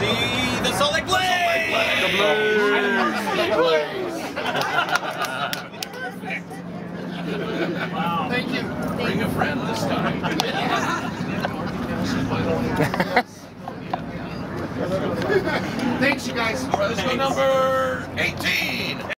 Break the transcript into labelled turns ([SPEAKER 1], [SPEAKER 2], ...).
[SPEAKER 1] see the Salt Lake Blaze!
[SPEAKER 2] The Blaze!
[SPEAKER 3] Wow.
[SPEAKER 2] Thank you. Bring a friend this time. Thanks, you guys. Let's go number 18.